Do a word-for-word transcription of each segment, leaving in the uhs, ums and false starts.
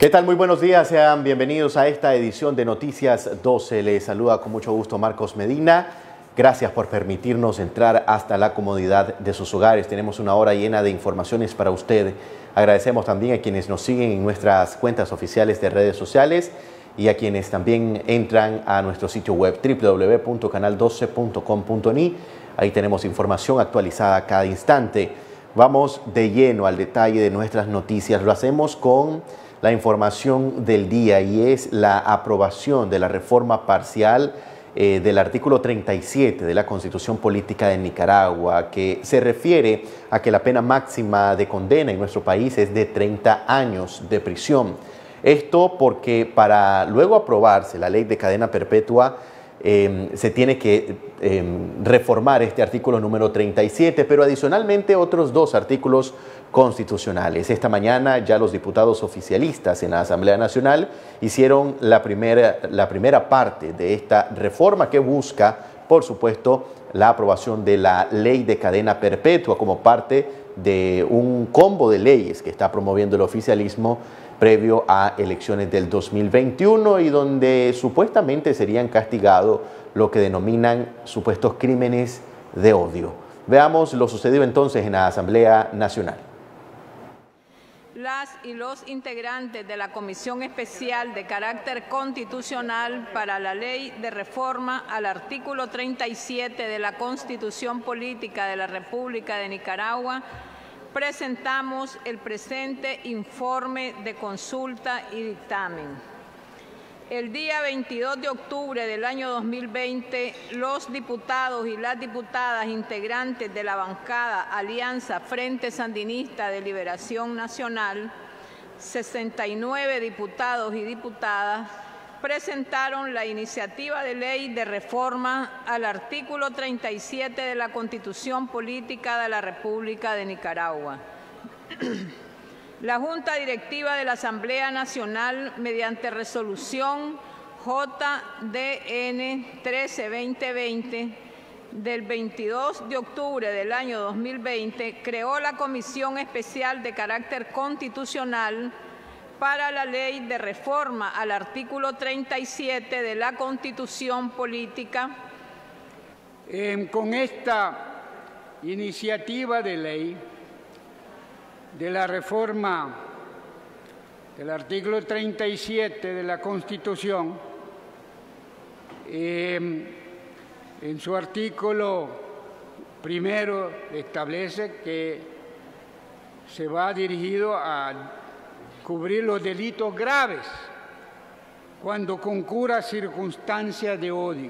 ¿Qué tal? Muy buenos días, sean bienvenidos a esta edición de Noticias doce. Les saluda con mucho gusto Marcos Medina. Gracias por permitirnos entrar hasta la comodidad de sus hogares. Tenemos una hora llena de informaciones para usted. Agradecemos también a quienes nos siguen en nuestras cuentas oficiales de redes sociales y a quienes también entran a nuestro sitio web doble u doble u doble u punto canal doce punto com punto ni. Ahí tenemos información actualizada cada instante. Vamos de lleno al detalle de nuestras noticias. Lo hacemos con la información del día y es la aprobación de la reforma parcial eh, del artículo treinta y siete de la Constitución Política de Nicaragua, que se refiere a que la pena máxima de condena en nuestro país es de treinta años de prisión. Esto porque para luego aprobarse la ley de cadena perpetua eh, se tiene que eh, reformar este artículo número treinta y siete, pero adicionalmente otros dos artículos constitucionales. Esta mañana ya los diputados oficialistas en la Asamblea Nacional hicieron la primera, la primera parte de esta reforma que busca, por supuesto, la aprobación de la ley de cadena perpetua como parte de un combo de leyes que está promoviendo el oficialismo previo a elecciones del dos mil veintiuno y donde supuestamente serían castigados lo que denominan supuestos crímenes de odio. Veamos lo sucedido entonces en la Asamblea Nacional. Las y los integrantes de la Comisión Especial de Carácter Constitucional para la Ley de Reforma al artículo treinta y siete de la Constitución Política de la República de Nicaragua presentamos el presente informe de consulta y dictamen. El día veintidós de octubre del año dos mil veinte, los diputados y las diputadas integrantes de la bancada Alianza Frente Sandinista de Liberación Nacional, sesenta y nueve diputados y diputadas, presentaron la iniciativa de ley de reforma al artículo treinta y siete de la Constitución Política de la República de Nicaragua. La Junta Directiva de la Asamblea Nacional, mediante resolución J D N trece barra veinte veinte del veintidós de octubre del año dos mil veinte, creó la Comisión Especial de Carácter Constitucional para la Ley de Reforma al artículo treinta y siete de la Constitución Política. Eh, con esta iniciativa de ley de la reforma del artículo treinta y siete de la Constitución, eh, en su artículo primero establece que se va dirigido a cubrir los delitos graves cuando concurra circunstancias de odio.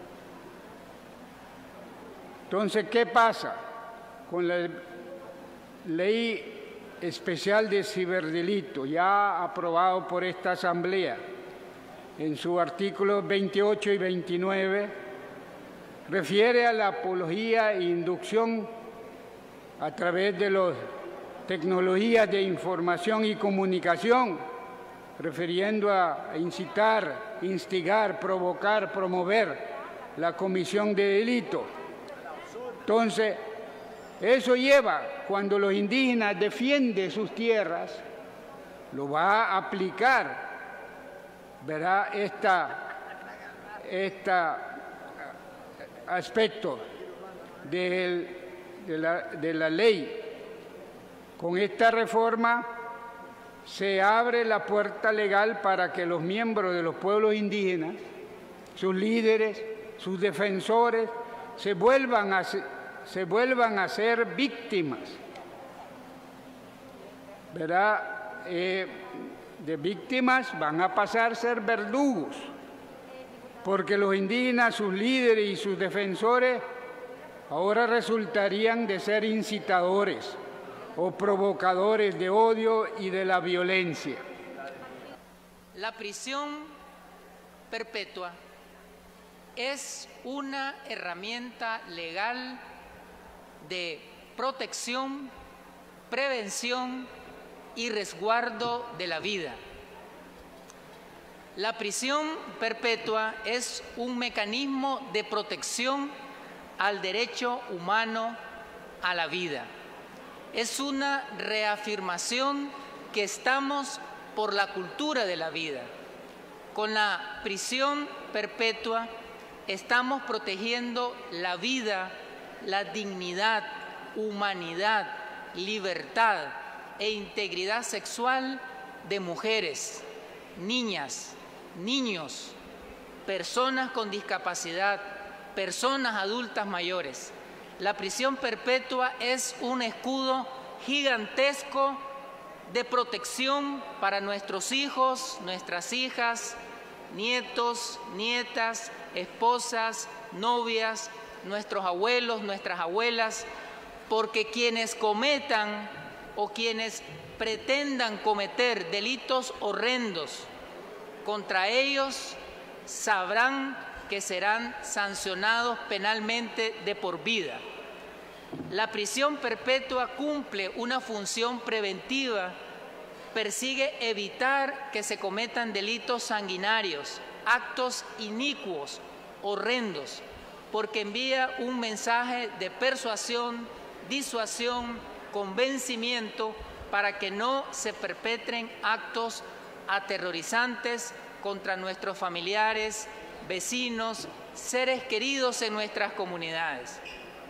Entonces, ¿qué pasa con la ley especial de ciberdelito, ya aprobado por esta Asamblea? En su artículo veintiocho y veintinueve, refiere a la apología e inducción a través de las tecnologías de información y comunicación, refiriendo a incitar, instigar, provocar, promover la comisión de delito. Entonces, eso lleva, cuando los indígenas defienden sus tierras, lo va a aplicar, verá, esta, esta aspecto de, de, la, de la ley. Con esta reforma se abre la puerta legal para que los miembros de los pueblos indígenas, sus líderes, sus defensores, se vuelvan a se vuelvan a ser víctimas, ¿verdad? Eh, de víctimas van a pasar a ser verdugos, porque los indígenas, sus líderes y sus defensores ahora resultarían de ser incitadores o provocadores de odio y de la violencia. La prisión perpetua es una herramienta legal de protección, prevención y resguardo de la vida. La prisión perpetua es un mecanismo de protección al derecho humano a la vida. Es una reafirmación que estamos por la cultura de la vida. Con la prisión perpetua estamos protegiendo la vida, la dignidad, humanidad, libertad e integridad sexual de mujeres, niñas, niños, personas con discapacidad, personas adultas mayores. La prisión perpetua es un escudo gigantesco de protección para nuestros hijos, nuestras hijas, nietos, nietas, esposas, novias, nuestros abuelos, nuestras abuelas, porque quienes cometan o quienes pretendan cometer delitos horrendos contra ellos sabrán que serán sancionados penalmente de por vida. La prisión perpetua cumple una función preventiva, persigue evitar que se cometan delitos sanguinarios, actos inicuos, horrendos, porque envía un mensaje de persuasión, disuasión, convencimiento para que no se perpetren actos aterrorizantes contra nuestros familiares, vecinos, seres queridos en nuestras comunidades.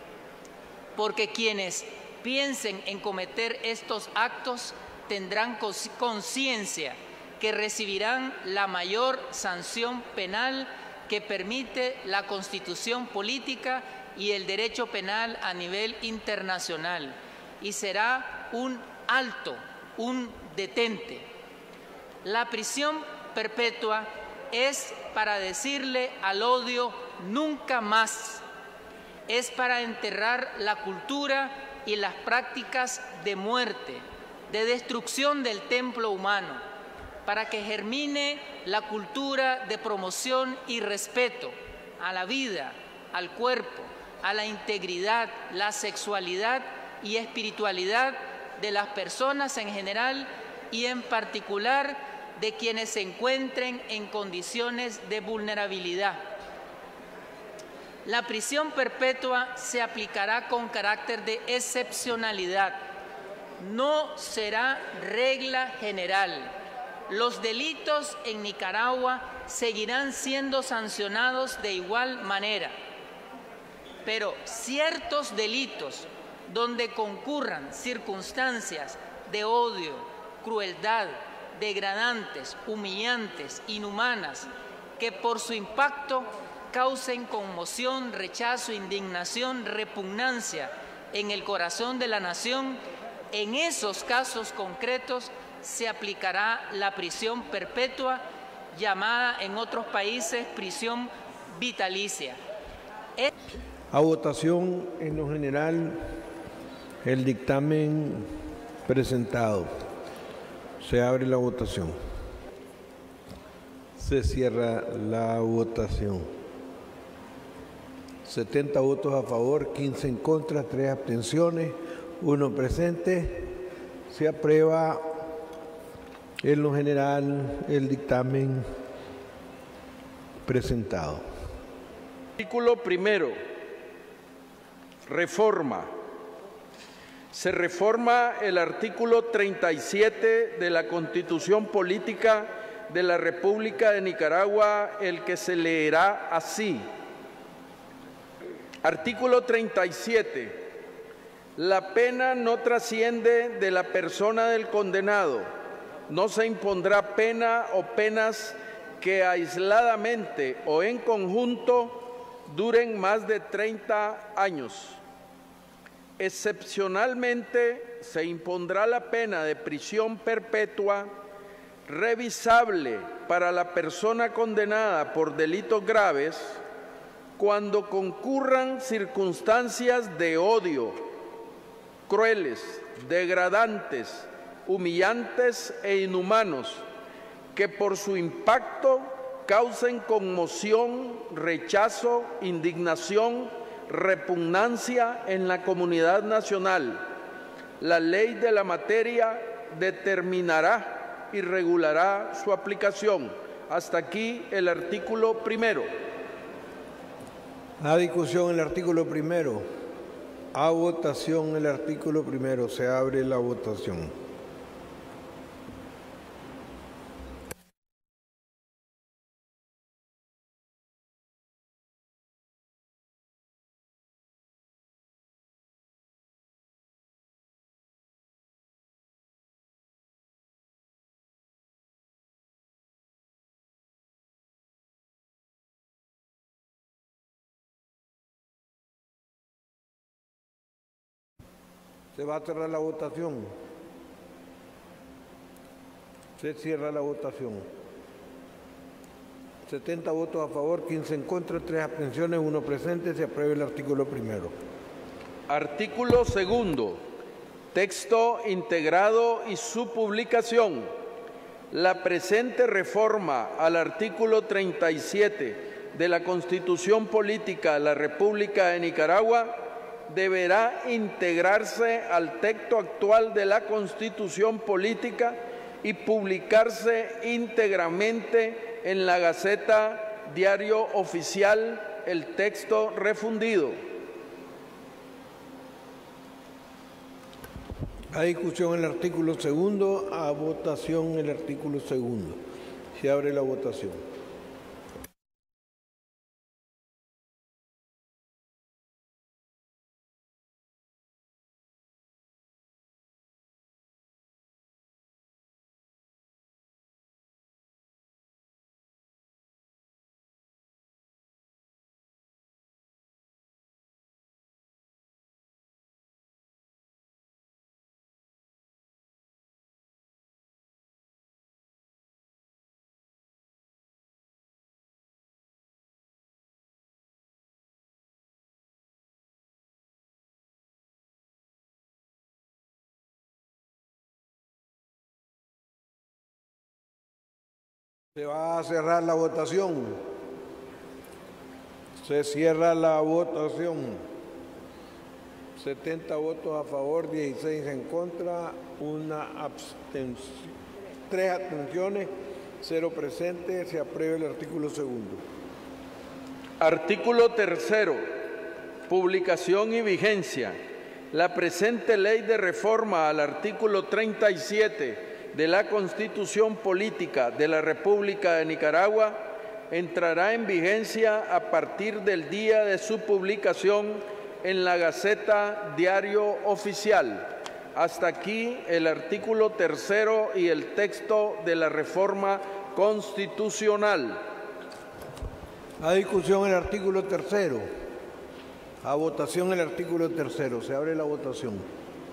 Porque quienes piensen en cometer estos actos tendrán conciencia que recibirán la mayor sanción penal que permite la Constitución política y el derecho penal a nivel internacional, y será un alto, un detente. La prisión perpetua es para decirle al odio nunca más. Es para enterrar la cultura y las prácticas de muerte, de destrucción del templo humano, para que germine la cultura de promoción y respeto a la vida, al cuerpo, a la integridad, la sexualidad y espiritualidad de las personas en general y en particular de quienes se encuentren en condiciones de vulnerabilidad. La prisión perpetua se aplicará con carácter de excepcionalidad, no será regla general. Los delitos en Nicaragua seguirán siendo sancionados de igual manera, pero ciertos delitos donde concurran circunstancias de odio, crueldad, degradantes, humillantes, inhumanas, que por su impacto causen conmoción, rechazo, indignación, repugnancia en el corazón de la nación, en esos casos concretos se aplicará la prisión perpetua, llamada en otros países prisión vitalicia. A votación, en lo general, el dictamen presentado. Se abre la votación. Se cierra la votación. setenta votos a favor, quince en contra, tres abstenciones, uno presente. Se aprueba en lo general el dictamen presentado. Artículo primero. Reforma. Se reforma el artículo treinta y siete de la Constitución Política de la República de Nicaragua, el que se leerá así. Artículo treinta y siete. La pena no trasciende de la persona del condenado. No se impondrá pena o penas que aisladamente o en conjunto duren más de treinta años. Excepcionalmente se impondrá la pena de prisión perpetua revisable para la persona condenada por delitos graves cuando concurran circunstancias de odio, crueles, degradantes, humillantes e inhumanos, que por su impacto causen conmoción, rechazo, indignación, repugnancia en la comunidad nacional. La ley de la materia determinará y regulará su aplicación. Hasta aquí el artículo primero. A discusión el artículo primero. A votación el artículo primero. Se abre la votación. Se va a cerrar la votación. Se cierra la votación. setenta votos a favor, quince en contra, tres abstenciones, uno presente. Se aprueba el artículo primero. Artículo segundo. Texto integrado y su publicación. La presente reforma al artículo treinta y siete de la Constitución Política de la República de Nicaragua deberá integrarse al texto actual de la Constitución Política y publicarse íntegramente en la Gaceta Diario Oficial, el texto refundido. A discusión el artículo segundo, a votación el artículo segundo. Se abre la votación. Se va a cerrar la votación. Se cierra la votación. setenta votos a favor, dieciséis en contra, una abstención, tres abstenciones, cero presentes. Se aprueba el artículo segundo. Artículo tercero. Publicación y vigencia. La presente ley de reforma al artículo treinta y siete de la Constitución Política de la República de Nicaragua entrará en vigencia a partir del día de su publicación en la Gaceta Diario Oficial. Hasta aquí el artículo tercero y el texto de la reforma constitucional. A discusión el artículo tercero. A votación el artículo tercero. Se abre la votación.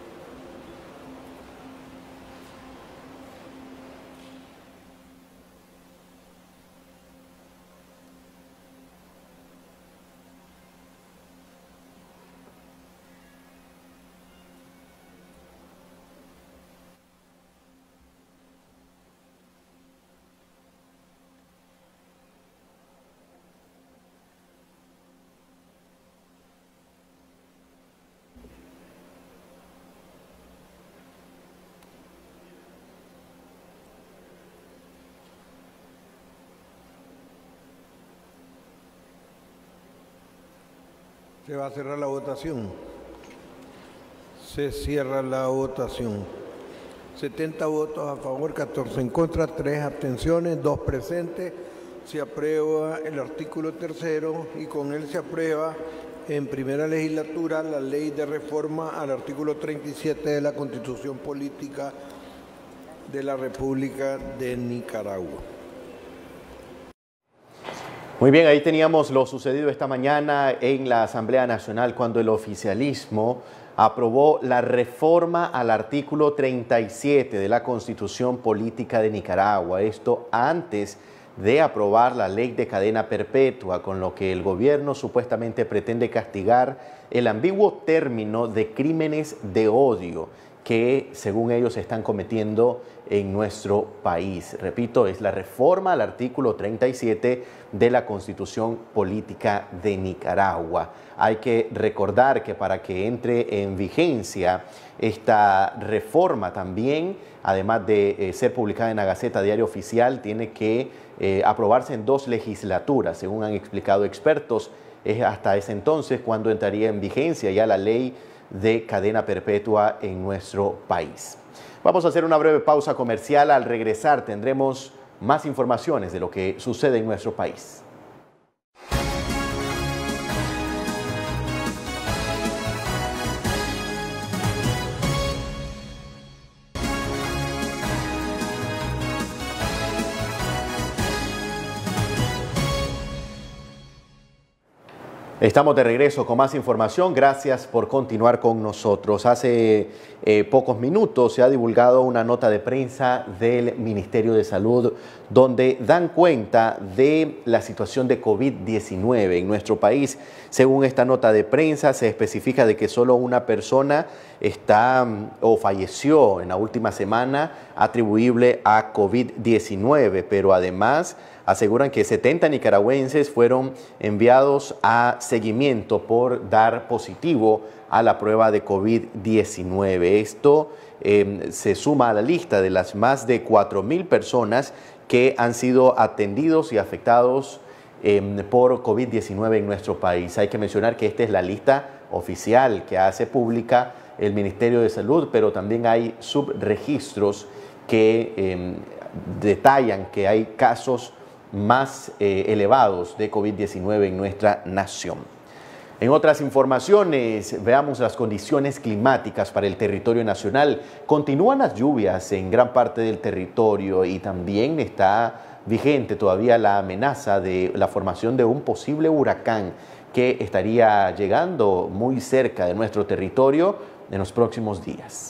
Se va a cerrar la votación. Se cierra la votación. setenta votos a favor, catorce en contra, tres abstenciones, dos presentes. Se aprueba el artículo tercero y con él se aprueba en primera legislatura la ley de reforma al artículo treinta y siete de la Constitución Política de la República de Nicaragua. Muy bien, ahí teníamos lo sucedido esta mañana en la Asamblea Nacional cuando el oficialismo aprobó la reforma al artículo treinta y siete de la Constitución Política de Nicaragua. Esto antes de aprobar la ley de cadena perpetua, con lo que el gobierno supuestamente pretende castigar el ambiguo término de crímenes de odio que, según ellos, están cometiendo en nuestro país. Repito, es la reforma al artículo treinta y siete de la Constitución Política de Nicaragua. Hay que recordar que para que entre en vigencia esta reforma también, además de eh, ser publicada en la Gaceta Diario Oficial, tiene que eh, aprobarse en dos legislaturas, según han explicado expertos. Es hasta ese entonces cuando entraría en vigencia ya la ley de cadena perpetua en nuestro país. Vamos a hacer una breve pausa comercial. Al regresar tendremos más informaciones de lo que sucede en nuestro país. Estamos de regreso con más información. Gracias por continuar con nosotros. Hace eh, pocos minutos se ha divulgado una nota de prensa del Ministerio de Salud donde dan cuenta de la situación de COVID diecinueve en nuestro país. Según esta nota de prensa, se especifica de que solo una persona está o falleció en la última semana atribuible a COVID diecinueve, pero además aseguran que setenta nicaragüenses fueron enviados a seguimiento por dar positivo a la prueba de COVID diecinueve. Esto eh, se suma a la lista de las más de cuatro mil personas que han sido atendidos y afectados eh, por COVID diecinueve en nuestro país. Hay que mencionar que esta es la lista oficial que hace pública el Ministerio de Salud, pero también hay subregistros que eh, detallan que hay casos más eh, elevados de COVID diecinueve en nuestra nación. En otras informaciones, veamos las condiciones climáticas para el territorio nacional. Continúan las lluvias en gran parte del territorio y también está vigente todavía la amenaza de la formación de un posible huracán que estaría llegando muy cerca de nuestro territorio en los próximos días.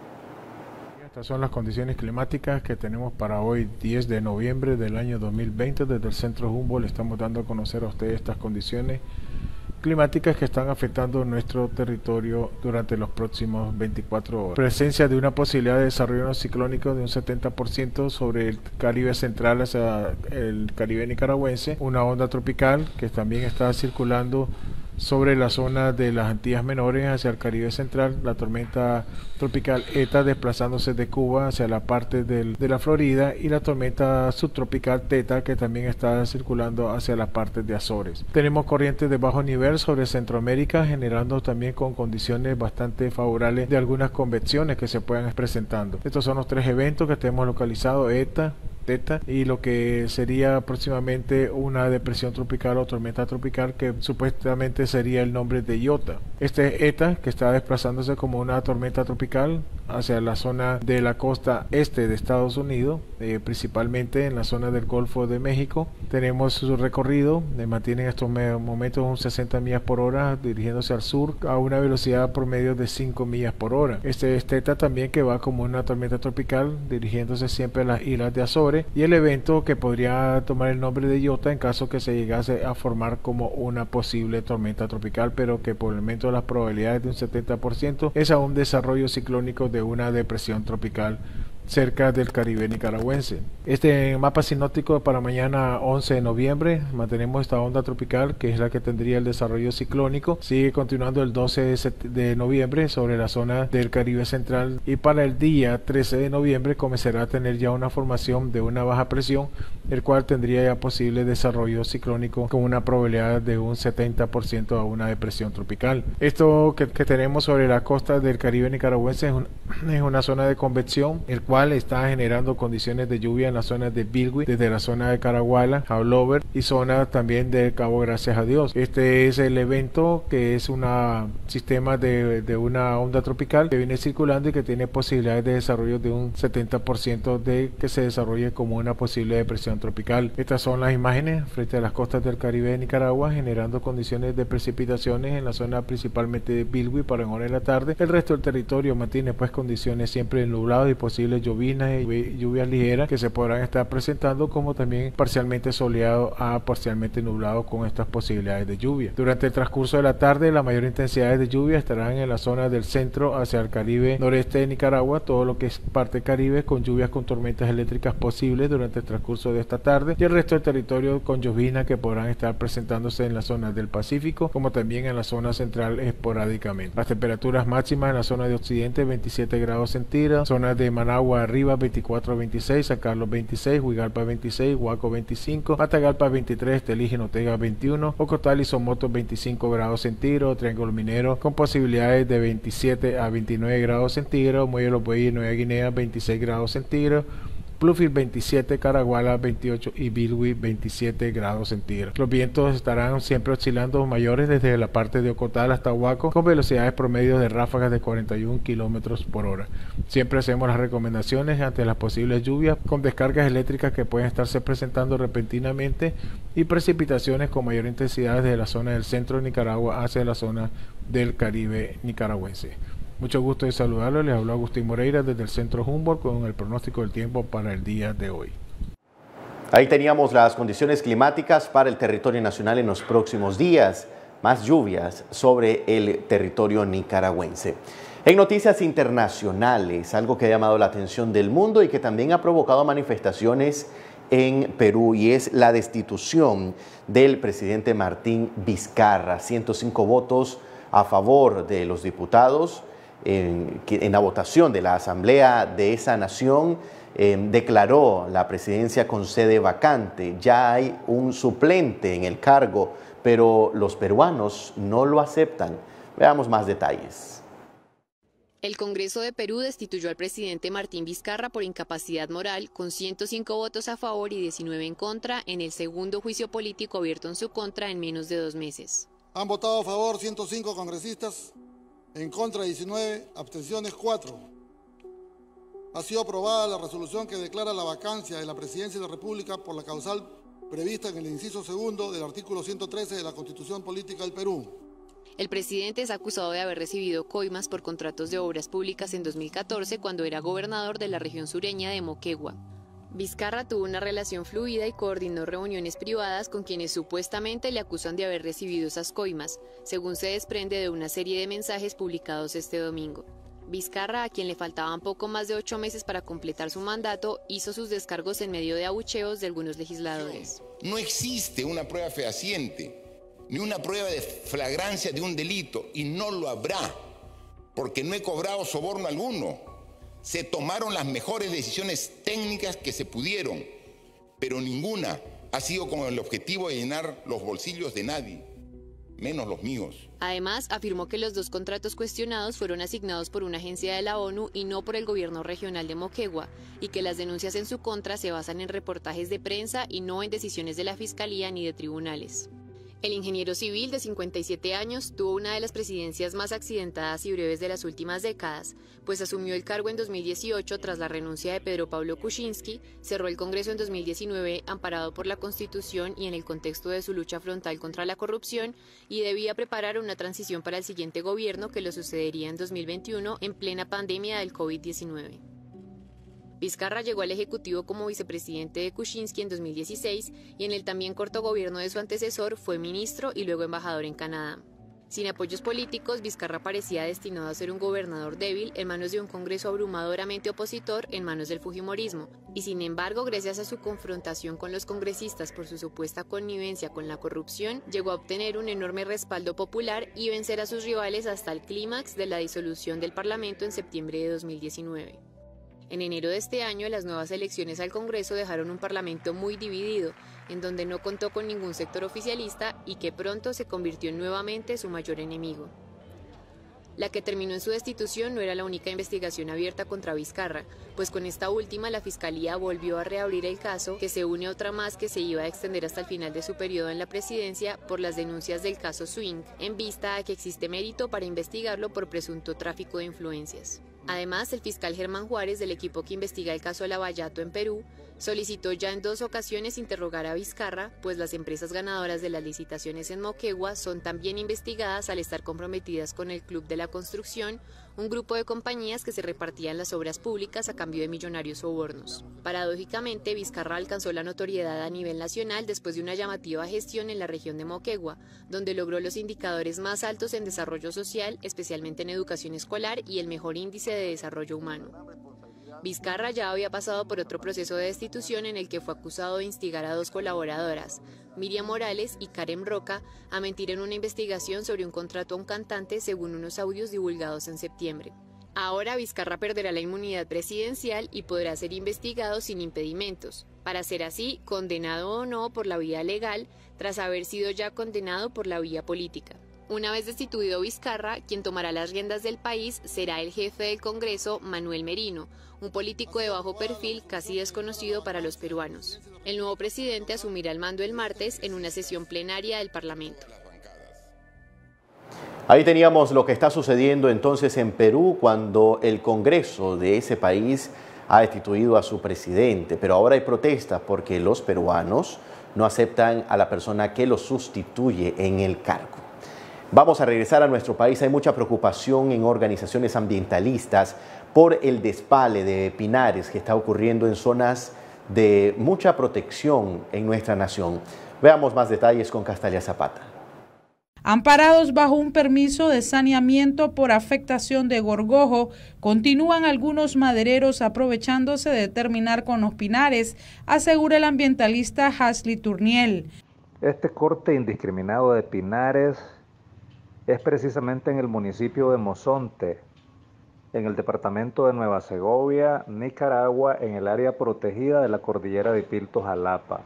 Estas son las condiciones climáticas que tenemos para hoy, diez de noviembre del año dos mil veinte. Desde el Centro Humboldt estamos dando a conocer a ustedes estas condiciones climáticas que están afectando nuestro territorio durante los próximos veinticuatro horas. Presencia de una posibilidad de desarrollo ciclónico de un setenta por ciento sobre el Caribe central hacia el Caribe nicaragüense. Una onda tropical que también está circulando sobre la zona de las Antillas Menores hacia el Caribe central, la tormenta tropical ETA desplazándose de Cuba hacia la parte del, de la Florida, y la tormenta subtropical Teta que también está circulando hacia la parte de Azores. Tenemos corrientes de bajo nivel sobre Centroamérica, generando también con condiciones bastante favorables de algunas convecciones que se puedan presentando. Estos son los tres eventos que tenemos localizados: ETA, Teta y lo que sería próximamente una depresión tropical o tormenta tropical que supuestamente sería el nombre de Iota. Este ETA, que está desplazándose como una tormenta tropical hacia la zona de la costa este de Estados Unidos, eh, principalmente en la zona del Golfo de México. Tenemos su recorrido, eh, mantiene en estos momentos un sesenta millas por hora dirigiéndose al sur a una velocidad promedio de cinco millas por hora. Este es Teta también, que va como una tormenta tropical dirigiéndose siempre a las islas de Azores, y el evento que podría tomar el nombre de Iota en caso que se llegase a formar como una posible tormenta tropical, pero que por el momento las probabilidades de un setenta por ciento es a un desarrollo ciclónico de una depresión tropical cerca del Caribe nicaragüense. Este mapa sinóptico para mañana once de noviembre, mantenemos esta onda tropical que es la que tendría el desarrollo ciclónico, sigue continuando el doce de noviembre sobre la zona del Caribe central, y para el día trece de noviembre comenzará a tener ya una formación de una baja presión, el cual tendría ya posible desarrollo ciclónico con una probabilidad de un setenta por ciento a una depresión tropical. Esto que, que tenemos sobre la costa del Caribe nicaragüense es, un, es una zona de convección, el cual está generando condiciones de lluvia en la zona de Bilwi, desde la zona de Caraguala, Haulover y zona también de Cabo Gracias a Dios. Este es el evento que es un sistema de, de una onda tropical que viene circulando y que tiene posibilidades de desarrollo de un setenta por ciento de que se desarrolle como una posible depresión tropical. Estas son las imágenes frente a las costas del Caribe de Nicaragua, generando condiciones de precipitaciones en la zona principalmente de Bilwi para en hora de la tarde. El resto del territorio mantiene pues condiciones siempre nubladas y posibles lluvias y lluvias ligeras que se podrán estar presentando, como también parcialmente soleado a parcialmente nublado con estas posibilidades de lluvia. Durante el transcurso de la tarde, la mayor intensidad de lluvia estarán en la zona del centro hacia el Caribe noreste de Nicaragua, todo lo que es parte Caribe, con lluvias con tormentas eléctricas posibles durante el transcurso de esta tarde, y el resto del territorio con lloviznas que podrán estar presentándose en la zona del Pacífico, como también en la zona central esporádicamente. Las temperaturas máximas en la zona de occidente veintisiete grados centígrados, zona de Managua arriba veinticuatro a veintiséis, San Carlos veintiséis, Huigalpa veintiséis, Huaco veinticinco, Matagalpa veintitrés, Telí, Jinotega veintiuno, Ocotal y Somoto veinticinco grados centígrados, Triángulo Minero con posibilidades de veintisiete a veintinueve grados centígrados, Muelle Los Bueyes y Nueva Guinea veintiséis grados centígrados, Bluefield veintisiete, Caraguala veintiocho y Bilwi veintisiete grados centígrados. Los vientos estarán siempre oscilando mayores desde la parte de Ocotal hasta Huaco, con velocidades promedios de ráfagas de cuarenta y un kilómetros por hora. Siempre hacemos las recomendaciones ante las posibles lluvias con descargas eléctricas que pueden estarse presentando repentinamente y precipitaciones con mayor intensidad desde la zona del centro de Nicaragua hacia la zona del Caribe nicaragüense. Mucho gusto de saludarlo, les habló Agustín Moreira desde el Centro Humboldt con el pronóstico del tiempo para el día de hoy. Ahí teníamos las condiciones climáticas para el territorio nacional en los próximos días, más lluvias sobre el territorio nicaragüense. En noticias internacionales, algo que ha llamado la atención del mundo y que también ha provocado manifestaciones en Perú, y es la destitución del presidente Martín Vizcarra. ciento cinco votos a favor de los diputados en, en la votación de la Asamblea de esa nación. Eh, declaró la presidencia con sede vacante. Ya hay un suplente en el cargo, pero los peruanos no lo aceptan. Veamos más detalles. El Congreso de Perú destituyó al presidente Martín Vizcarra por incapacidad moral con ciento cinco votos a favor y diecinueve en contra en el segundo juicio político abierto en su contra en menos de dos meses. Han votado a favor ciento cinco congresistas, en contra diecinueve, abstenciones cuatro. Ha sido aprobada la resolución que declara la vacancia de la presidencia de la República por la causal prevista en el inciso segundo del artículo ciento trece de la Constitución Política del Perú. El presidente es acusado de haber recibido coimas por contratos de obras públicas en dos mil catorce cuando era gobernador de la región sureña de Moquegua. Vizcarra tuvo una relación fluida y coordinó reuniones privadas con quienes supuestamente le acusan de haber recibido esas coimas, según se desprende de una serie de mensajes publicados este domingo. Vizcarra, a quien le faltaban poco más de ocho meses para completar su mandato, hizo sus descargos en medio de abucheos de algunos legisladores. No existe una prueba fehaciente, ni una prueba de flagrancia de un delito, y no lo habrá, porque no he cobrado soborno alguno. Se tomaron las mejores decisiones técnicas que se pudieron, pero ninguna ha sido con el objetivo de llenar los bolsillos de nadie, menos los míos. Además, afirmó que los dos contratos cuestionados fueron asignados por una agencia de la ONU y no por el gobierno regional de Moquegua, y que las denuncias en su contra se basan en reportajes de prensa y no en decisiones de la Fiscalía ni de tribunales. El ingeniero civil de cincuenta y siete años tuvo una de las presidencias más accidentadas y breves de las últimas décadas, pues asumió el cargo en dos mil dieciocho tras la renuncia de Pedro Pablo Kuczynski, cerró el Congreso en dos mil diecinueve amparado por la Constitución y en el contexto de su lucha frontal contra la corrupción, y debía preparar una transición para el siguiente gobierno que lo sucedería en dos mil veintiuno en plena pandemia del COVID diecinueve. Vizcarra llegó al Ejecutivo como vicepresidente de Kuczynski en dos mil dieciséis y en el también corto gobierno de su antecesor fue ministro y luego embajador en Canadá. Sin apoyos políticos, Vizcarra parecía destinado a ser un gobernador débil en manos de un Congreso abrumadoramente opositor en manos del fujimorismo, y sin embargo, gracias a su confrontación con los congresistas por su supuesta connivencia con la corrupción, llegó a obtener un enorme respaldo popular y vencer a sus rivales hasta el clímax de la disolución del Parlamento en septiembre de dos mil diecinueve. En enero de este año, las nuevas elecciones al Congreso dejaron un parlamento muy dividido, en donde no contó con ningún sector oficialista y que pronto se convirtió en nuevamente su mayor enemigo. La que terminó en su destitución no era la única investigación abierta contra Vizcarra, pues con esta última la Fiscalía volvió a reabrir el caso, que se une a otra más que se iba a extender hasta el final de su periodo en la presidencia por las denuncias del caso Swing, en vista a que existe mérito para investigarlo por presunto tráfico de influencias. Además, el fiscal Germán Juárez, del equipo que investiga el caso Lavallato en Perú, solicitó ya en dos ocasiones interrogar a Vizcarra, pues las empresas ganadoras de las licitaciones en Moquegua son también investigadas al estar comprometidas con el Club de la Construcción, un grupo de compañías que se repartían las obras públicas a cambio de millonarios sobornos. Paradójicamente, Vizcarra alcanzó la notoriedad a nivel nacional después de una llamativa gestión en la región de Moquegua, donde logró los indicadores más altos en desarrollo social, especialmente en educación escolar, y el mejor índice de desarrollo humano. Vizcarra ya había pasado por otro proceso de destitución en el que fue acusado de instigar a dos colaboradoras, Miriam Morales y Karen Roca, a mentir en una investigación sobre un contrato a un cantante según unos audios divulgados en septiembre. Ahora Vizcarra perderá la inmunidad presidencial y podrá ser investigado sin impedimentos, para ser así condenado o no por la vía legal, tras haber sido ya condenado por la vía política. Una vez destituido Vizcarra, quien tomará las riendas del país será el jefe del Congreso, Manuel Merino, un político de bajo perfil casi desconocido para los peruanos. El nuevo presidente asumirá el mando el martes en una sesión plenaria del Parlamento. Ahí teníamos lo que está sucediendo entonces en Perú cuando el Congreso de ese país ha destituido a su presidente, pero ahora hay protestas porque los peruanos no aceptan a la persona que lo sustituye en el cargo. Vamos a regresar a nuestro país. Hay mucha preocupación en organizaciones ambientalistas por el despale de pinares que está ocurriendo en zonas de mucha protección en nuestra nación. Veamos más detalles con Castalia Zapata. Amparados bajo un permiso de saneamiento por afectación de gorgojo, continúan algunos madereros aprovechándose de terminar con los pinares, asegura el ambientalista Hasley Turniel. Este corte indiscriminado de pinares es precisamente en el municipio de Mozonte, en el departamento de Nueva Segovia, Nicaragua, en el área protegida de la cordillera de Pilto-Jalapa.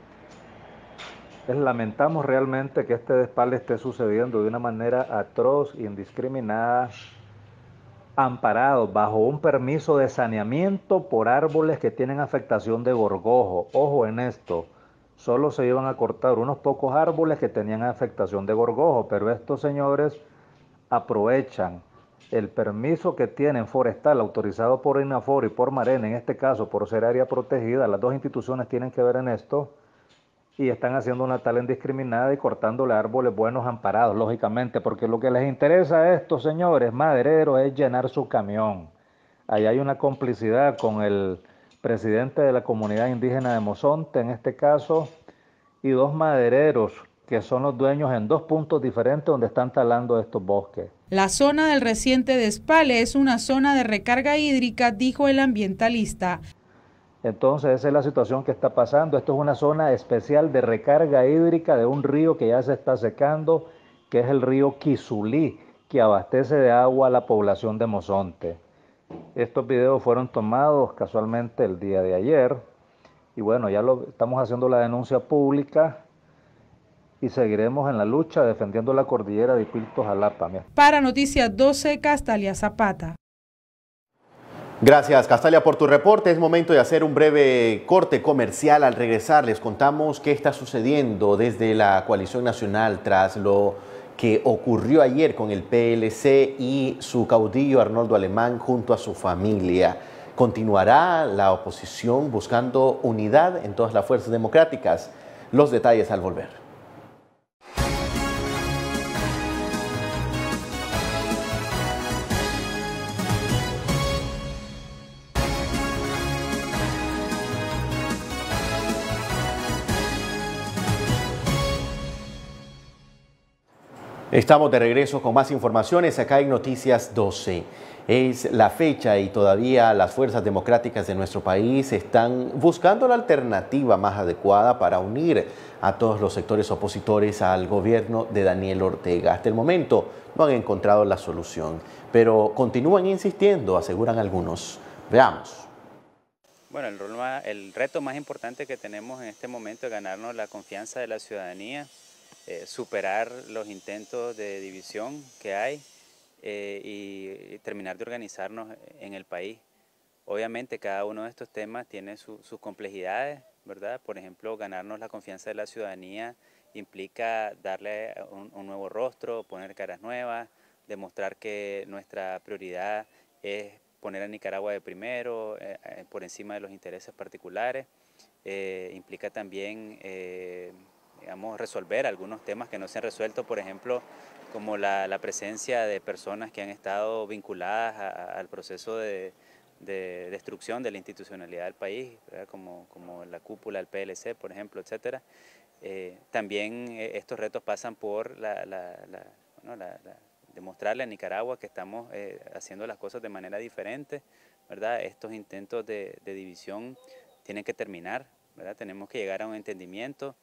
Lamentamos realmente que este despale esté sucediendo de una manera atroz, indiscriminada, amparado bajo un permiso de saneamiento por árboles que tienen afectación de gorgojo. Ojo en esto, solo se iban a cortar unos pocos árboles que tenían afectación de gorgojo, pero estos señores aprovechan el permiso que tienen forestal autorizado por INAFOR y por Marena, en este caso por ser área protegida, las dos instituciones tienen que ver en esto, y están haciendo una tala indiscriminada y cortándole árboles buenos amparados, lógicamente, porque lo que les interesa a estos señores madereros es llenar su camión. Ahí hay una complicidad con el presidente de la comunidad indígena de Mozonte, en este caso, y dos madereros que son los dueños en dos puntos diferentes donde están talando estos bosques. La zona del reciente despale es una zona de recarga hídrica, dijo el ambientalista. Entonces esa es la situación que está pasando. Esto es una zona especial de recarga hídrica de un río que ya se está secando, que es el río Quizulí, que abastece de agua a la población de Mozonte. Estos videos fueron tomados casualmente el día de ayer y bueno, ya lo estamos haciendo la denuncia pública y seguiremos en la lucha defendiendo la cordillera de Pilto-Jalapa. Para Noticias doce, Castalia Zapata. Gracias, Castalia, por tu reporte. Es momento de hacer un breve corte comercial. Al regresar les contamos qué está sucediendo desde la Coalición Nacional tras lo que ocurrió ayer con el P L C y su caudillo Arnoldo Alemán junto a su familia. ¿Continuará la oposición buscando unidad en todas las fuerzas democráticas? Los detalles al volver. Estamos de regreso con más informaciones acá en Noticias doce. Es la fecha y todavía las fuerzas democráticas de nuestro país están buscando la alternativa más adecuada para unir a todos los sectores opositores al gobierno de Daniel Ortega. Hasta el momento no han encontrado la solución, pero continúan insistiendo, aseguran algunos. Veamos. Bueno, el, rol más, el reto más importante que tenemos en este momento es ganarnos la confianza de la ciudadanía, Eh, superar los intentos de división que hay eh, y, y terminar de organizarnos en el país. Obviamente cada uno de estos temas tiene su, sus complejidades, ¿verdad? Por ejemplo, ganarnos la confianza de la ciudadanía implica darle un, un nuevo rostro, poner caras nuevas, demostrar que nuestra prioridad es poner a Nicaragua de primero, eh, eh, por encima de los intereses particulares. Eh, implica también eh, digamos, resolver algunos temas que no se han resuelto, por ejemplo, como la, la presencia de personas que han estado vinculadas a, a, al proceso de, de destrucción de la institucionalidad del país, como, como la cúpula del P L C, por ejemplo, etcétera. Eh, también eh, estos retos pasan por la, la, la, bueno, la, la, demostrarle a Nicaragua que estamos eh, haciendo las cosas de manera diferente, ¿verdad? Estos intentos de, de división tienen que terminar, ¿verdad? Tenemos que llegar a un entendimiento.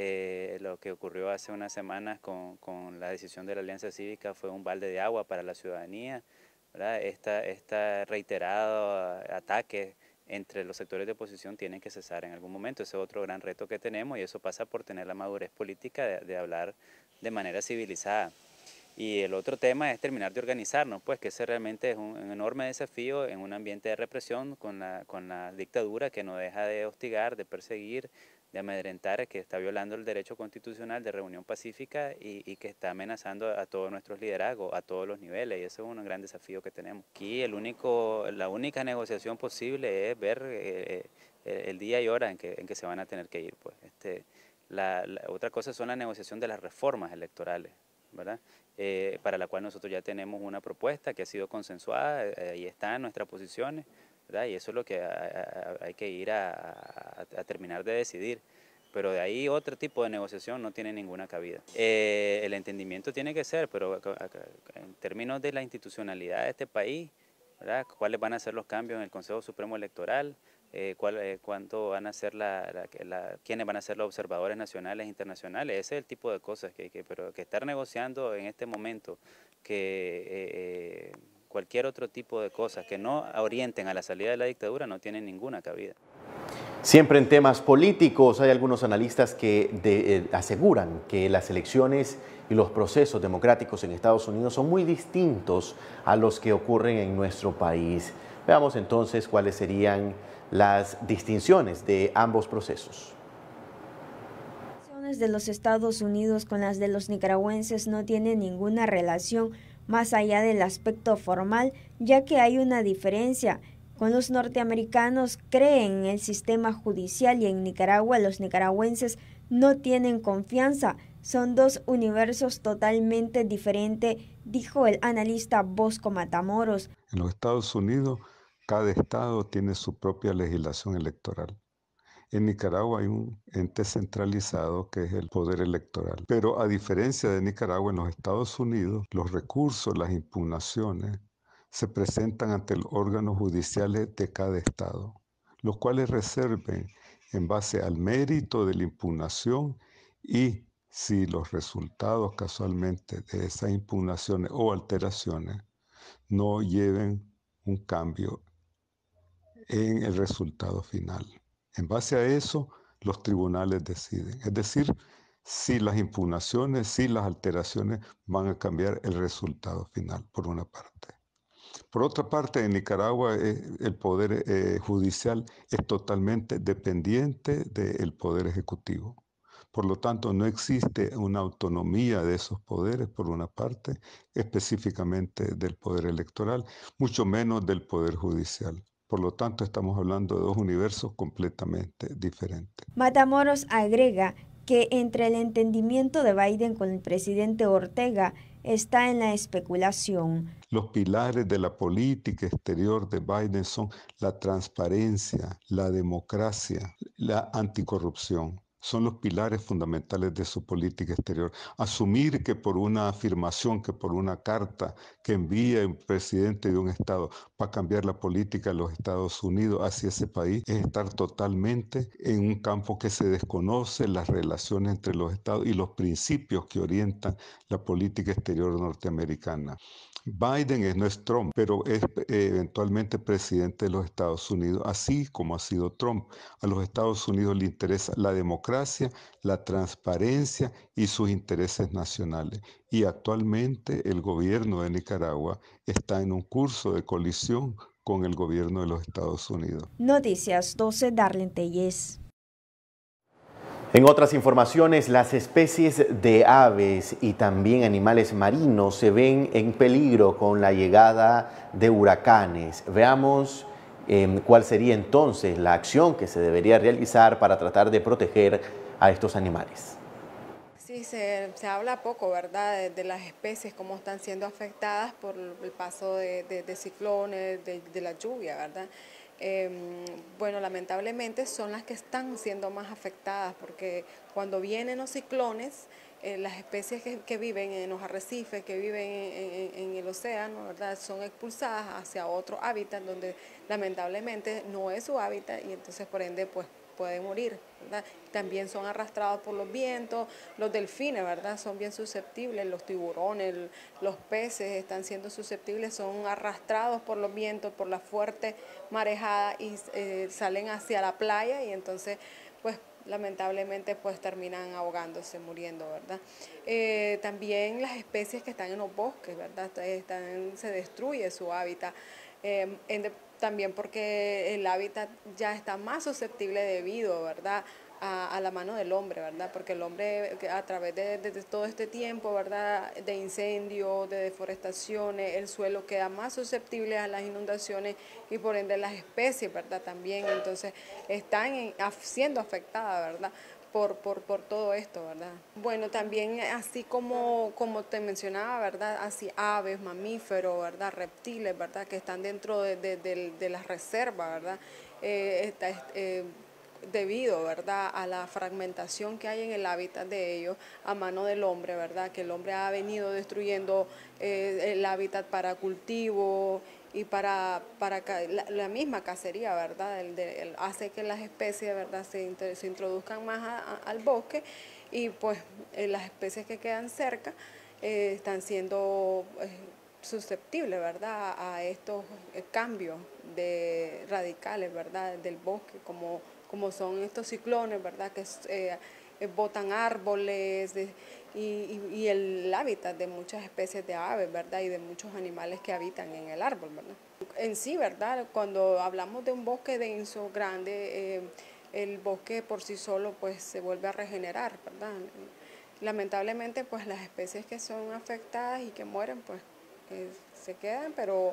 Eh, lo que ocurrió hace unas semanas con, con la decisión de la Alianza Cívica fue un balde de agua para la ciudadanía, ¿verdad? Esta, esta reiterado ataque entre los sectores de oposición tienen que cesar en algún momento. Ese es otro gran reto que tenemos y eso pasa por tener la madurez política de, de hablar de manera civilizada. Y el otro tema es terminar de organizarnos, pues que ese realmente es un, un enorme desafío en un ambiente de represión con la, con la dictadura que no deja de hostigar, de perseguir, de amedrentar, que está violando el derecho constitucional de reunión pacífica y, y que está amenazando a todos nuestros liderazgos, a todos los niveles, y ese es un gran desafío que tenemos. Aquí el único, la única negociación posible es ver eh, el día y hora en que, en que se van a tener que ir. Pues. Este, la, la, otra cosa son la negociación de las reformas electorales, ¿verdad? Eh, para la cual nosotros ya tenemos una propuesta que ha sido consensuada, eh, ahí están nuestras posiciones, ¿verdad? Y eso es lo que a, a, hay que ir a, a, a terminar de decidir. Pero de ahí otro tipo de negociación no tiene ninguna cabida. Eh, el entendimiento tiene que ser, pero en términos de la institucionalidad de este país, ¿verdad? ¿Cuáles van a ser los cambios en el Consejo Supremo Electoral? Eh, cuál, eh, cuánto van a ser la, la, la, quiénes van a ser los observadores nacionales e internacionales. Ese es el tipo de cosas que, que pero que estar negociando en este momento que eh, cualquier otro tipo de cosas que no orienten a la salida de la dictadura no tienen ninguna cabida. Siempre en temas políticos hay algunos analistas que de, eh, aseguran que las elecciones y los procesos democráticos en Estados Unidos son muy distintos a los que ocurren en nuestro país. Veamos entonces cuáles serían las distinciones de ambos procesos. Las elecciones de los Estados Unidos con las de los nicaragüenses no tienen ninguna relación más allá del aspecto formal, ya que hay una diferencia. Con los norteamericanos creen en el sistema judicial y en Nicaragua los nicaragüenses no tienen confianza. Son dos universos totalmente diferentes, dijo el analista Bosco Matamoros. En los Estados Unidos, cada estado tiene su propia legislación electoral. En Nicaragua hay un ente centralizado que es el poder electoral. Pero a diferencia de Nicaragua, en los Estados Unidos, los recursos, las impugnaciones, se presentan ante los órganos judiciales de cada estado, los cuales resuelven en base al mérito de la impugnación y si los resultados casualmente de esas impugnaciones o alteraciones no lleven un cambio en el resultado final. En base a eso, los tribunales deciden. Es decir, si las impugnaciones, si las alteraciones van a cambiar el resultado final, por una parte. Por otra parte, en Nicaragua eh, el poder eh, judicial es totalmente dependiente del poder ejecutivo. Por lo tanto, no existe una autonomía de esos poderes, por una parte, específicamente del poder electoral, mucho menos del poder judicial. Por lo tanto, estamos hablando de dos universos completamente diferentes. Matamoros agrega que entre el entendimiento de Biden con el presidente Ortega está en la especulación. Los pilares de la política exterior de Biden son la transparencia, la democracia, la anticorrupción. Son los pilares fundamentales de su política exterior. Asumir que por una afirmación, que por una carta que envía un presidente de un estado para cambiar la política de los Estados Unidos hacia ese país es estar totalmente en un campo que se desconoce las relaciones entre los estados y los principios que orientan la política exterior norteamericana. Biden es, no es Trump, pero es eh, eventualmente presidente de los Estados Unidos, así como ha sido Trump. A los Estados Unidos le interesa la democracia, la transparencia y sus intereses nacionales. Y actualmente el gobierno de Nicaragua está en un curso de colisión con el gobierno de los Estados Unidos. Noticias doce, Darlene Tellez. En otras informaciones, las especies de aves y también animales marinos se ven en peligro con la llegada de huracanes. Veamos eh, cuál sería entonces la acción que se debería realizar para tratar de proteger a estos animales. Sí, se, se habla poco, ¿verdad?, de, de las especies, cómo están siendo afectadas por el paso de, de, de ciclones, de, de la lluvia, ¿verdad? Eh, bueno, lamentablemente son las que están siendo más afectadas porque cuando vienen los ciclones, eh, las especies que, que viven en los arrecifes, que viven en, en, en el océano, ¿verdad?, son expulsadas hacia otro hábitat donde lamentablemente no es su hábitat y entonces por ende pues pueden morir, ¿verdad? También son arrastrados por los vientos, los delfines, ¿verdad?, son bien susceptibles, los tiburones, el, los peces están siendo susceptibles, son arrastrados por los vientos, por la fuerte marejada y eh, salen hacia la playa y entonces pues lamentablemente pues terminan ahogándose, muriendo, ¿verdad? Eh, también las especies que están en los bosques, ¿verdad? Están, se destruye su hábitat, eh, en, también porque el hábitat ya está más susceptible debido, ¿verdad?, A, a la mano del hombre, ¿verdad? Porque el hombre a través de, de, de todo este tiempo, ¿verdad?, de incendios, de deforestaciones, el suelo queda más susceptible a las inundaciones y por ende las especies, ¿verdad?, también, entonces están en, siendo afectadas, ¿verdad?, por, por, por todo esto, ¿verdad? Bueno, también así como, como te mencionaba, ¿verdad?, así aves, mamíferos, ¿verdad?, reptiles, ¿verdad?, que están dentro de, de, de, de las reservas, ¿verdad?, eh, está, eh, debido, ¿verdad?, a la fragmentación que hay en el hábitat de ellos a mano del hombre, ¿verdad?, que el hombre ha venido destruyendo eh, el hábitat para cultivo y para, para la, la misma cacería, ¿verdad?, el de, el, hace que las especies, ¿verdad?, se, se introduzcan más a, a, al bosque y pues eh, las especies que quedan cerca eh, están siendo eh, susceptibles, ¿verdad?, a estos eh, cambios de radicales, ¿verdad?, del bosque, como como son estos ciclones, ¿verdad?, que eh, botan árboles de, y, y, y el hábitat de muchas especies de aves, ¿verdad?, y de muchos animales que habitan en el árbol, ¿verdad? En sí, ¿verdad?, cuando hablamos de un bosque denso, grande, eh, el bosque por sí solo pues se vuelve a regenerar, ¿verdad? Lamentablemente pues las especies que son afectadas y que mueren pues eh, se quedan, pero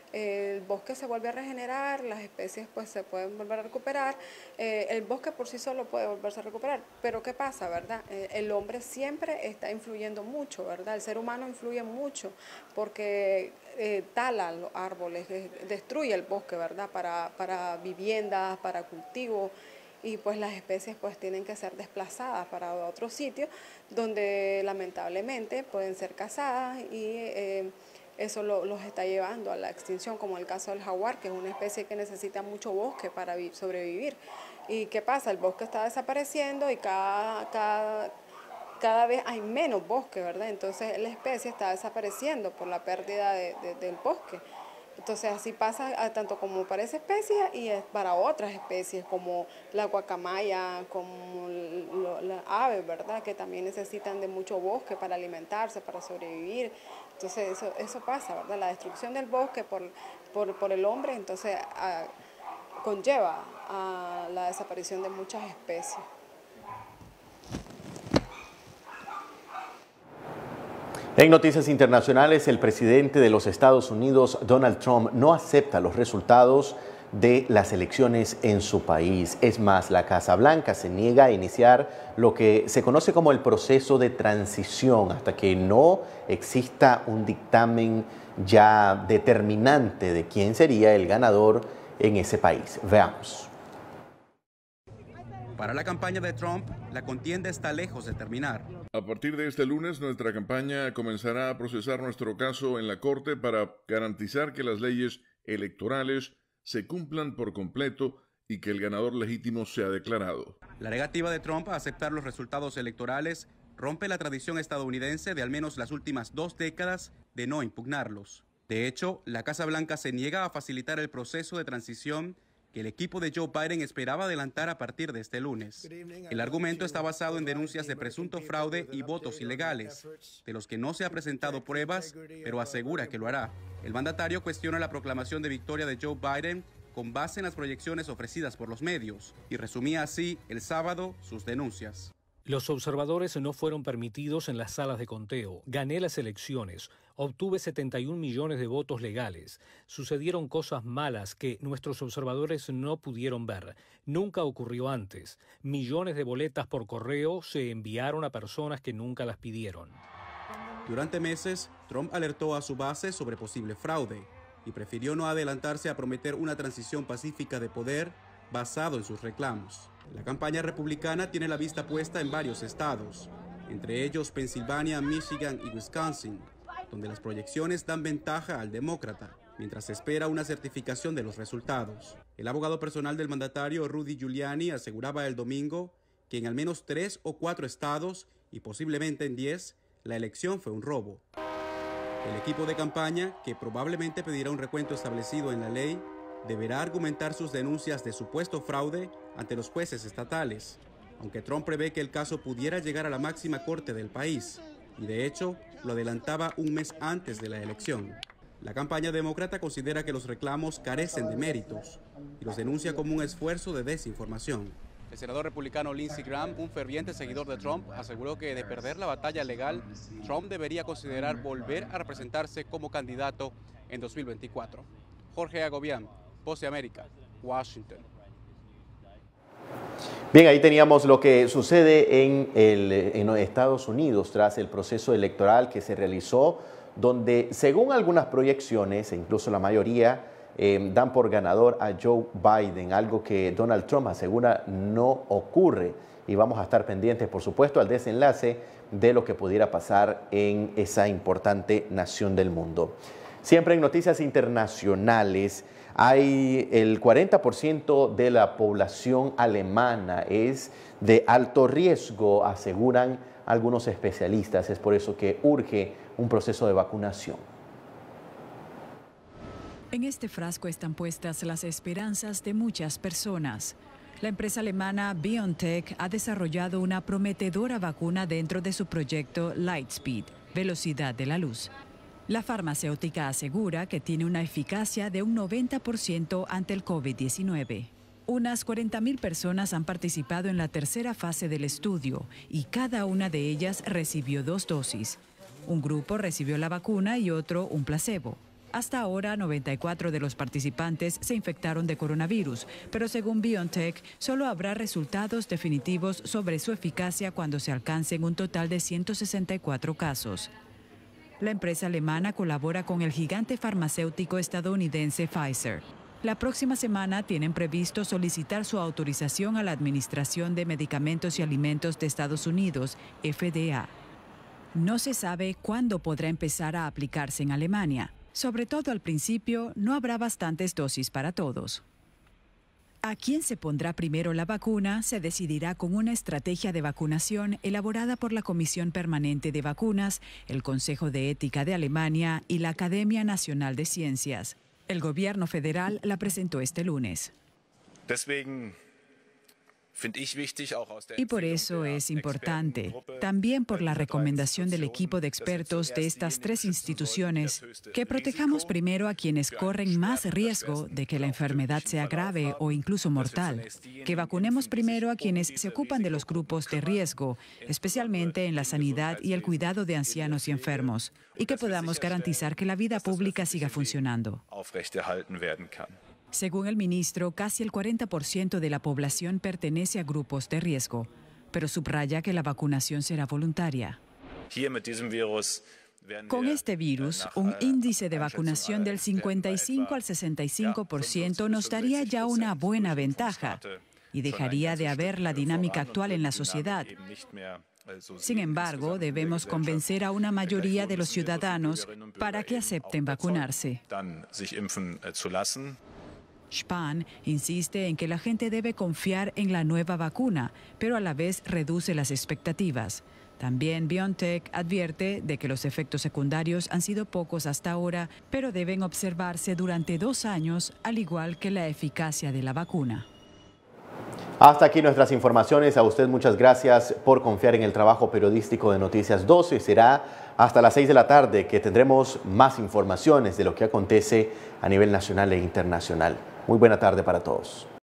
el bosque se vuelve a regenerar, las especies pues se pueden volver a recuperar, eh, el bosque por sí solo puede volverse a recuperar, pero ¿qué pasa, verdad? Eh, el hombre siempre está influyendo mucho, ¿verdad? El ser humano influye mucho porque eh, tala los árboles, eh, destruye el bosque, ¿verdad? Para, para viviendas, para cultivos, y pues las especies pues tienen que ser desplazadas para otros sitios donde lamentablemente pueden ser cazadas y eh, eso lo, los está llevando a la extinción, como el caso del jaguar, que es una especie que necesita mucho bosque para sobrevivir. ¿Y qué pasa? El bosque está desapareciendo y cada, cada, cada vez hay menos bosque, ¿verdad? Entonces la especie está desapareciendo por la pérdida de, de, del bosque. Entonces así pasa tanto como para esa especie y para otras especies como la guacamaya, como las aves, ¿verdad?, que también necesitan de mucho bosque para alimentarse, para sobrevivir. Entonces eso, eso pasa, ¿verdad? La destrucción del bosque por, por, por el hombre entonces a, conlleva a la desaparición de muchas especies. En noticias internacionales, el presidente de los Estados Unidos, Donald Trump, no acepta los resultados de las elecciones en su país. Es más, la Casa Blanca se niega a iniciar lo que se conoce como el proceso de transición hasta que no exista un dictamen ya determinante de quién sería el ganador en ese país. Veamos. Para la campaña de Trump, la contienda está lejos de terminar. A partir de este lunes, nuestra campaña comenzará a procesar nuestro caso en la Corte para garantizar que las leyes electorales se cumplan por completo y que el ganador legítimo sea declarado. La negativa de Trump a aceptar los resultados electorales rompe la tradición estadounidense de al menos las últimas dos décadas de no impugnarlos. De hecho, la Casa Blanca se niega a facilitar el proceso de transición que el equipo de Joe Biden esperaba adelantar a partir de este lunes. El argumento está basado en denuncias de presunto fraude y votos ilegales, de los que no se ha presentado pruebas, pero asegura que lo hará. El mandatario cuestiona la proclamación de victoria de Joe Biden con base en las proyecciones ofrecidas por los medios y resumía así el sábado sus denuncias. Los observadores no fueron permitidos en las salas de conteo. Gané las elecciones. Obtuve setenta y un millones de votos legales. Sucedieron cosas malas que nuestros observadores no pudieron ver. Nunca ocurrió antes. Millones de boletas por correo se enviaron a personas que nunca las pidieron. Durante meses, Trump alertó a su base sobre posible fraude y prefirió no adelantarse a prometer una transición pacífica de poder basado en sus reclamos. La campaña republicana tiene la vista puesta en varios estados, entre ellos Pensilvania, Michigan y Wisconsin, donde las proyecciones dan ventaja al demócrata, mientras se espera una certificación de los resultados. El abogado personal del mandatario, Rudy Giuliani, aseguraba el domingo que en al menos tres o cuatro estados, y posiblemente en diez, la elección fue un robo. El equipo de campaña, que probablemente pedirá un recuento establecido en la ley, deberá argumentar sus denuncias de supuesto fraude ante los jueces estatales, aunque Trump prevé que el caso pudiera llegar a la máxima corte del país, y de hecho lo adelantaba un mes antes de la elección. La campaña demócrata considera que los reclamos carecen de méritos y los denuncia como un esfuerzo de desinformación. El senador republicano Lindsey Graham, un ferviente seguidor de Trump, aseguró que de perder la batalla legal, Trump debería considerar volver a representarse como candidato en dos mil veinticuatro. Jorge Agobián, Voz de América, Washington. Bien, ahí teníamos lo que sucede en, el, en Estados Unidos tras el proceso electoral que se realizó, donde según algunas proyecciones, e incluso la mayoría, eh, dan por ganador a Joe Biden, algo que Donald Trump asegura no ocurre. Y vamos a estar pendientes, por supuesto, al desenlace de lo que pudiera pasar en esa importante nación del mundo. Siempre en noticias internacionales, hay el cuarenta por ciento de la población alemana es de alto riesgo, aseguran algunos especialistas. Es por eso que urge un proceso de vacunación. En este frasco están puestas las esperanzas de muchas personas. La empresa alemana BioNTech ha desarrollado una prometedora vacuna dentro de su proyecto Lightspeed, velocidad de la luz. La farmacéutica asegura que tiene una eficacia de un noventa por ciento ante el COVID diecinueve. Unas cuarenta mil personas han participado en la tercera fase del estudio y cada una de ellas recibió dos dosis. Un grupo recibió la vacuna y otro un placebo. Hasta ahora, noventa y cuatro de los participantes se infectaron de coronavirus, pero según BioNTech, solo habrá resultados definitivos sobre su eficacia cuando se alcancen un total de ciento sesenta y cuatro casos. La empresa alemana colabora con el gigante farmacéutico estadounidense Pfizer. La próxima semana tienen previsto solicitar su autorización a la Administración de Medicamentos y Alimentos de Estados Unidos, F D A. No se sabe cuándo podrá empezar a aplicarse en Alemania. Sobre todo al principio, no habrá bastantes dosis para todos. A quién se pondrá primero la vacuna se decidirá con una estrategia de vacunación elaborada por la Comisión Permanente de Vacunas, el Consejo de Ética de Alemania y la Academia Nacional de Ciencias. El gobierno federal la presentó este lunes. Y por eso es importante, también por la recomendación del equipo de expertos de estas tres instituciones, que protejamos primero a quienes corren más riesgo de que la enfermedad sea grave o incluso mortal, que vacunemos primero a quienes se ocupan de los grupos de riesgo, especialmente en la sanidad y el cuidado de ancianos y enfermos, y que podamos garantizar que la vida pública siga funcionando. Según el ministro, casi el cuarenta por ciento de la población pertenece a grupos de riesgo, pero subraya que la vacunación será voluntaria. Con este virus, un índice de vacunación del cincuenta y cinco al sesenta y cinco por ciento nos daría ya una buena ventaja y dejaría de haber la dinámica actual en la sociedad. Sin embargo, debemos convencer a una mayoría de los ciudadanos para que acepten vacunarse. Spahn insiste en que la gente debe confiar en la nueva vacuna, pero a la vez reduce las expectativas. También BioNTech advierte de que los efectos secundarios han sido pocos hasta ahora, pero deben observarse durante dos años, al igual que la eficacia de la vacuna. Hasta aquí nuestras informaciones. A usted muchas gracias por confiar en el trabajo periodístico de Noticias doce. Será hasta las seis de la tarde que tendremos más informaciones de lo que acontece a nivel nacional e internacional. Muy buena tarde para todos.